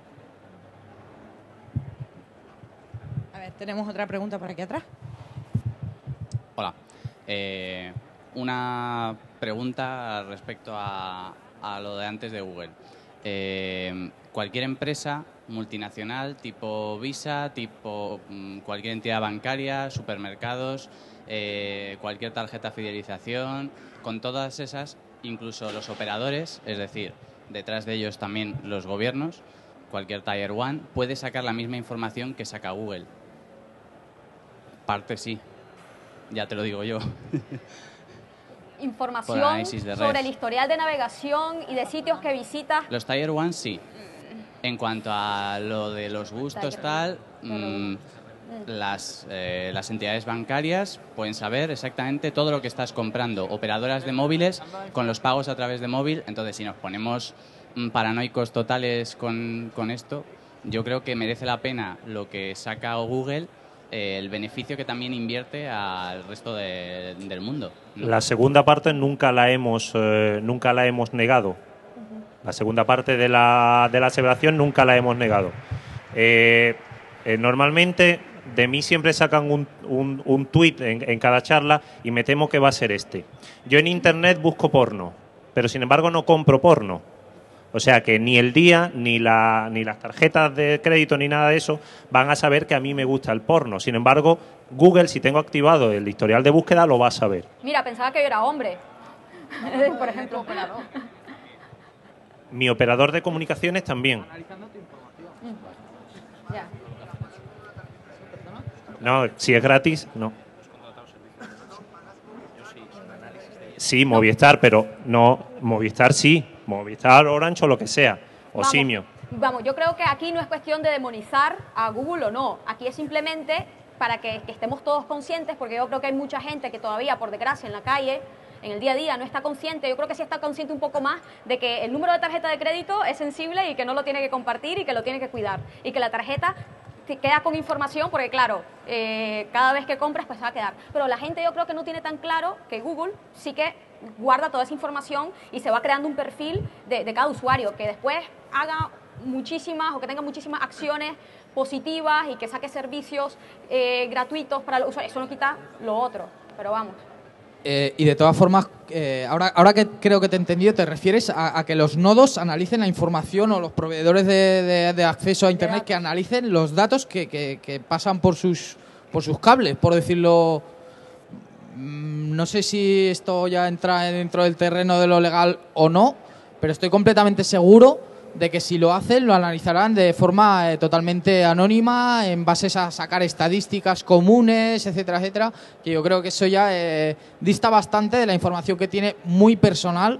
Tenemos otra pregunta por aquí atrás. Hola. Eh, una pregunta respecto a, a lo de antes de Google. Eh, cualquier empresa multinacional, tipo Visa, tipo mmm, cualquier entidad bancaria, supermercados, eh, cualquier tarjeta de fidelización, con todas esas, incluso los operadores, es decir, detrás de ellos también los gobiernos, cualquier Tier One, puede sacar la misma información que saca Google. Parte sí. ya te lo digo yo. Información Por análisis de sobre red. el historial de navegación y de sitios que visitas. Los Tier One sí. En cuanto a lo de los gustos Tier tal, mm, las, eh, las entidades bancarias pueden saber exactamente todo lo que estás comprando. Operadoras de móviles con los pagos a través de móvil. Entonces, si nos ponemos mm, paranoicos totales con, con esto, yo creo que merece la pena lo que saca Google, eh, el beneficio que también invierte al resto de- del mundo. La segunda parte nunca la hemos, eh, nunca la hemos negado. La segunda parte de la, de la aseveración nunca la hemos negado. Eh, eh, normalmente de mí siempre sacan un, un, un tuit en, en cada charla y me temo que va a ser este. Yo en Internet busco porno, pero sin embargo no compro porno. O sea que ni el día, ni, la, ni las tarjetas de crédito, ni nada de eso van a saber que a mí me gusta el porno. Sin embargo, Google, si tengo activado el historial de búsqueda, lo va a saber. Mira, pensaba que yo era hombre. Por ejemplo. Mi operador de comunicaciones también. Ya. No, si es gratis, no. Sí, Movistar, pero no, Movistar sí. Movistar, Orange o lo que sea. O Vamos. Simio. Vamos, yo creo que aquí no es cuestión de demonizar a Google o no. Aquí es simplemente para que, que estemos todos conscientes, porque yo creo que hay mucha gente que todavía, por desgracia, en la calle, en el día a día, no está consciente. Yo creo que sí está consciente un poco más de que el número de tarjeta de crédito es sensible y que no lo tiene que compartir y que lo tiene que cuidar. Y que la tarjeta te queda con información, porque claro, eh, cada vez que compras pues va a quedar. Pero la gente yo creo que no tiene tan claro que Google sí que guarda toda esa información y se va creando un perfil de, de cada usuario, que después haga muchísimas o que tenga muchísimas acciones positivas y que saque servicios eh, gratuitos para los usuarios. Eso no quita lo otro, pero vamos. Eh, y de todas formas, eh, ahora, ahora que creo que te he entendido, te refieres a, a que los nodos analicen la información o los proveedores de, de- de acceso a Internet que analicen los datos que, que- que pasan por sus, por sus cables, por decirlo. Mm, No sé si esto ya entra dentro del terreno de lo legal o no, pero estoy completamente seguro de que si lo hacen, lo analizarán de forma eh, totalmente anónima, en bases a sacar estadísticas comunes, etcétera, etcétera, que yo creo que eso ya eh, dista bastante de la información que tiene muy personal,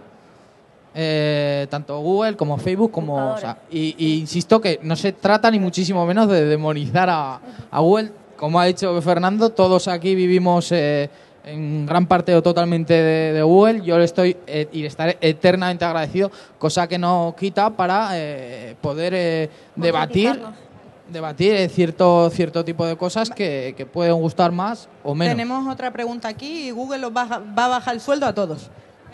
eh, tanto Google como Facebook, como, o sea, y, y insisto que no se trata ni muchísimo menos de demonizar a, a Google. Como ha dicho Fernando, todos aquí vivimos eh, en gran parte o totalmente de, de Google. Yo le estoy eh, y le estaré eternamente agradecido, cosa que no quita para eh, poder eh, debatir debatir eh, cierto cierto tipo de cosas que, que pueden gustar más o menos. Tenemos otra pregunta aquí y Google los baja- va a bajar el sueldo a todos.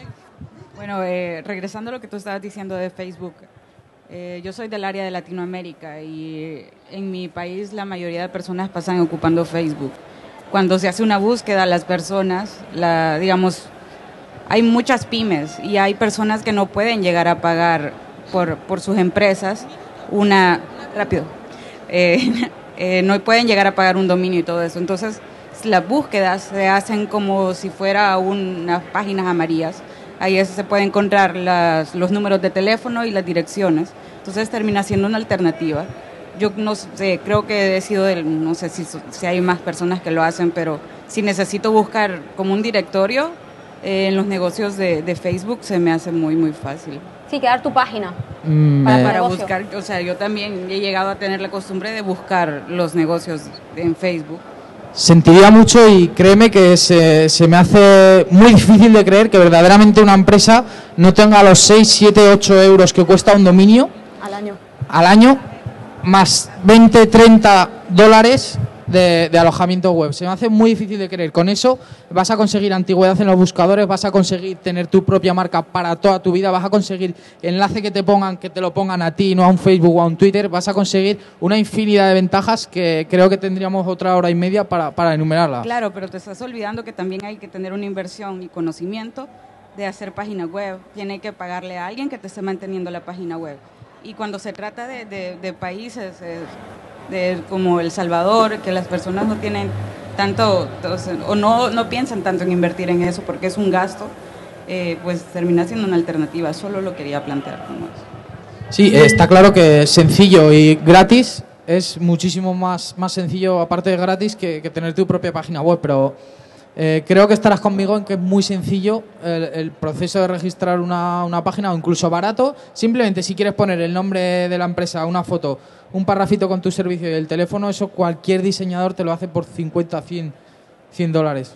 Bueno, eh, regresando a lo que tú estabas diciendo de Facebook, eh, yo soy del área de Latinoamérica y en mi país la mayoría de personas pasan ocupando Facebook. Cuando se hace una búsqueda, las personas, la, digamos, hay muchas pymes y hay personas que no pueden llegar a pagar por, por sus empresas una, rápido, eh, eh, no pueden llegar a pagar un dominio y todo eso. Entonces, las búsquedas se hacen como si fuera unas páginas amarillas. Ahí es- se puede encontrar las, los números de teléfono y las direcciones. Entonces termina siendo una alternativa. Yo no sé, creo que he sido del, no sé si, so- si hay más personas que lo hacen, pero si necesito buscar como un directorio eh, en los negocios de, de Facebook se me hace muy, muy fácil. Sí, crear tu página. Mm, Para, eh, para buscar, o sea, yo también he llegado a tener la costumbre de buscar los negocios en Facebook. Sentiría mucho y créeme que se, se me hace muy difícil de creer que verdaderamente una empresa no tenga los seis, siete, ocho euros que cuesta un dominio Al año. al año, más veinte, treinta dólares de, de alojamiento web. Se me hace muy difícil de creer. Con eso vas a conseguir antigüedad en los buscadores, vas a conseguir tener tu propia marca para toda tu vida, vas a conseguir enlace que te pongan, que te lo pongan a ti, no a un Facebook o a un Twitter, vas a conseguir una infinidad de ventajas que creo que tendríamos otra hora y media para, para enumerarlas. Claro, pero te estás olvidando que también hay que tener una inversión y conocimiento de hacer página web. Tiene que pagarle a alguien que te esté manteniendo la página web. Y cuando se trata de, de- de países eh, de, como El Salvador, que las personas no tienen tanto, entonces, o no, no piensan tanto en invertir en eso porque es un gasto, eh, pues termina siendo una alternativa. Solo lo quería plantear como eso. Sí, eh, está claro que sencillo y gratis es muchísimo más, más sencillo, aparte de gratis, que, que tener tu propia página web, pero Eh, creo que estarás conmigo en que es muy sencillo el, el proceso de registrar una, una página, o incluso barato. Simplemente si quieres poner el nombre de la empresa, una foto, un parrafito con tu servicio y el teléfono, eso cualquier diseñador te lo hace por cincuenta, cien, cien dólares.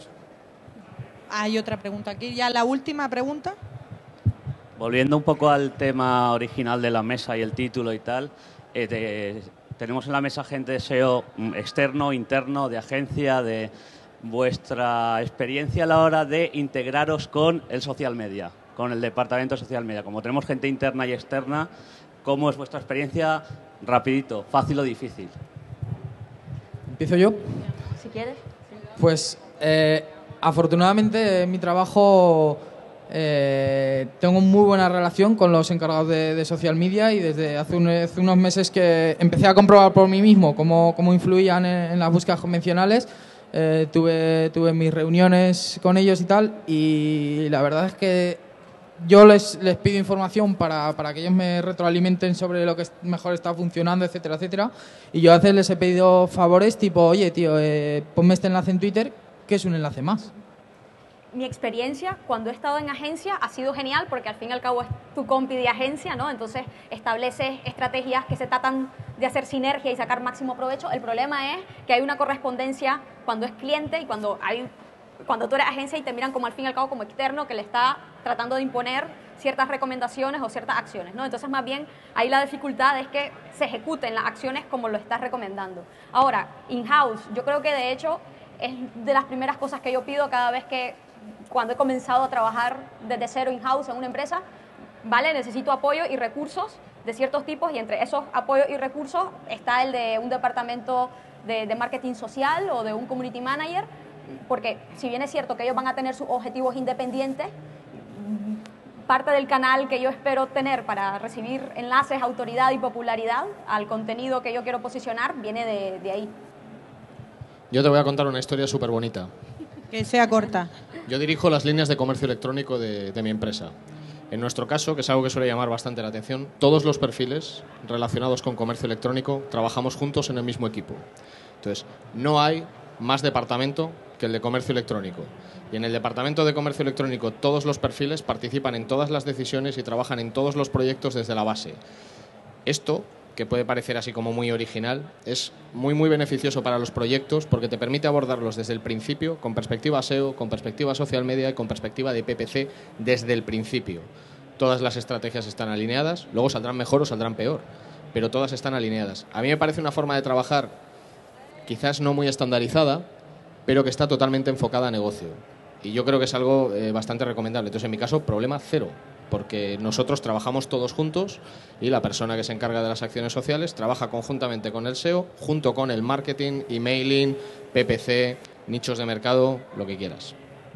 Hay otra pregunta aquí, ya la última pregunta. Volviendo un poco al tema original de la mesa y el título y tal, eh, te, tenemos en la mesa gente de S E O externo, interno, de agencia, de vuestra experiencia a la hora de integraros con el social media, con el departamento de social media. Como tenemos gente interna y externa, ¿cómo es vuestra experiencia? Rapidito, fácil o difícil. ¿Empiezo yo? Si quieres. Pues eh, afortunadamente en mi trabajo eh, tengo muy buena relación con los encargados de, de social media, y desde hace, un, hace unos meses que empecé a comprobar por mí mismo cómo, cómo influían en, en las búsquedas convencionales. Eh, tuve, tuve mis reuniones con ellos y tal, y la verdad es que yo les, les pido información para, para que ellos me retroalimenten sobre lo que mejor está funcionando, etcétera, etcétera. Y yo a veces les he pedido favores tipo, oye, tío, eh, ponme este enlace en Twitter, que es un enlace más. Mi experiencia cuando he estado en agencia ha sido genial, porque al fin y al cabo es tu compi de agencia, ¿no? Entonces estableces estrategias que se tratan de hacer sinergia y sacar máximo provecho. El problema es que hay una correspondencia cuando es cliente y cuando hay cuando tú eres agencia y te miran como al fin y al cabo como externo que le está tratando de imponer ciertas recomendaciones o ciertas acciones, ¿no? Entonces más bien ahí la dificultad es que se ejecuten las acciones como lo estás recomendando. Ahora, in-house, yo creo que de hecho es de las primeras cosas que yo pido cada vez que cuando he comenzado a trabajar desde cero in-house en una empresa, ¿vale? Necesito apoyo y recursos de ciertos tipos, y entre esos apoyos y recursos está el de un departamento de, de marketing social o de un community manager, porque si bien es cierto que ellos van a tener sus objetivos independientes, parte del canal que yo espero tener para recibir enlaces, autoridad y popularidad al contenido que yo quiero posicionar viene de, de ahí. Yo te voy a contar una historia súper bonita. Que sea corta. Yo dirijo las líneas de comercio electrónico de, de mi empresa. En nuestro caso, que es algo que suele llamar bastante la atención, todos los perfiles relacionados con comercio electrónico trabajamos juntos en el mismo equipo. Entonces, no hay más departamento que el de comercio electrónico. Y en el departamento de comercio electrónico todos los perfiles participan en todas las decisiones y trabajan en todos los proyectos desde la base. Esto, que puede parecer así como muy original, es muy muy beneficioso para los proyectos porque te permite abordarlos desde el principio, con perspectiva S E O, con perspectiva social media y con perspectiva de P P C desde el principio. Todas las estrategias están alineadas, luego saldrán mejor o saldrán peor, pero todas están alineadas. A mí me parece una forma de trabajar quizás no muy estandarizada, pero que está totalmente enfocada a negocio. Y yo creo que es algo eh, bastante recomendable. Entonces, en mi caso, problema cero, porque nosotros trabajamos todos juntos y la persona que se encarga de las acciones sociales trabaja conjuntamente con el S E O, junto con el marketing, emailing, P P C, nichos de mercado, lo que quieras.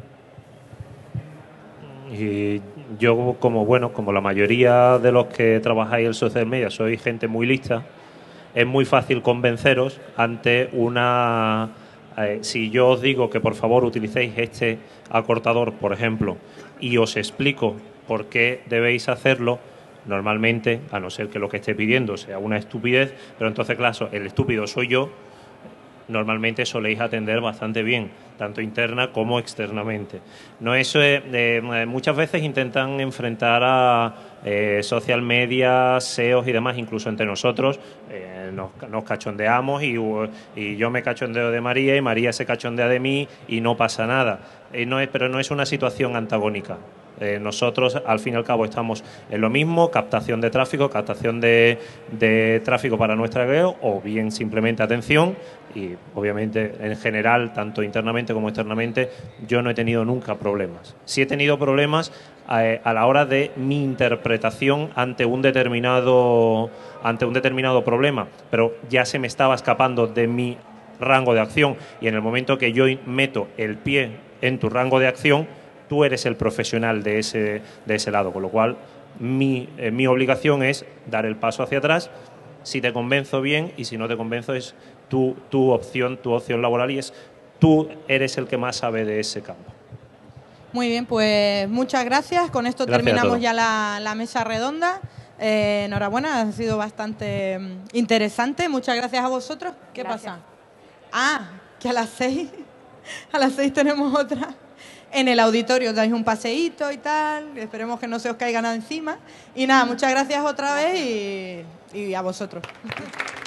Y yo, como bueno, como la mayoría de los que trabajáis en social media, soy gente muy lista, es muy fácil convenceros ante una... Eh, si yo os digo que por favor utilicéis este acortador, por ejemplo, y os explico por qué debéis hacerlo, normalmente, a no ser que lo que esté pidiendo sea una estupidez, pero entonces, claro, el estúpido soy yo, normalmente soléis atender bastante bien, tanto interna como externamente. No eso es, eh, muchas veces intentan enfrentar a eh, social media, S E Os y demás, incluso entre nosotros eh, nos, nos cachondeamos y, y yo me cachondeo de María y María se cachondea de mí y no pasa nada. Eh, no es, pero no es una situación antagónica. Eh, nosotros, al fin y al cabo, estamos en lo mismo, captación de tráfico, captación de, de tráfico para nuestra web, o bien simplemente atención, y obviamente, en general, tanto internamente como externamente, yo no he tenido nunca problemas. Sí he tenido problemas a, a la hora de mi interpretación ante un determinado, ante un determinado problema, pero ya se me estaba escapando de mi rango de acción, y en el momento que yo meto el pie en tu rango de acción, tú eres el profesional de ese, de ese lado, con lo cual mi, eh, mi obligación es dar el paso hacia atrás. Si te convenzo bien, y si no te convenzo es tu, tu opción, tu opción laboral, y es tú eres el que más sabe de ese campo. Muy bien, pues muchas gracias. Con esto Gracias terminamos ya la, la mesa redonda. Eh, enhorabuena, ha sido bastante interesante. Muchas gracias a vosotros. ¿Qué Gracias. pasa? Ah, que a las seis... A las seis tenemos otra. En el auditorio dais un paseíto y tal. Esperemos que no se os caiga nada encima. Y nada, muchas gracias otra vez y, y a vosotros.